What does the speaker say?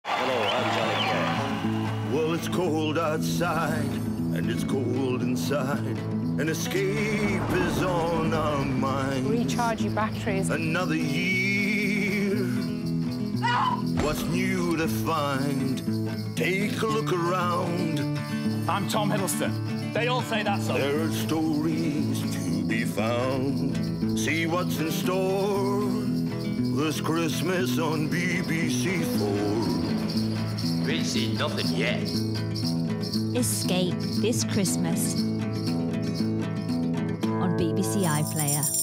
Hello, I'm Johnny Cash. Well, it's cold outside, and it's cold inside, and escape is on our mind. Recharge your batteries. Another year. What's new to find? Take a look around. I'm Tom Hiddleston. They all say that song. There are stories to be found. See what's in store this Christmas on BBC4. We ain't seen nothing yet. Escape this Christmas on BBC iPlayer.